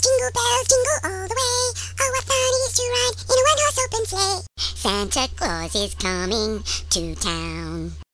jingle bells, jingle all the way. Oh, what fun it is to ride in a one-horse open sleigh. Santa Claus is coming to town.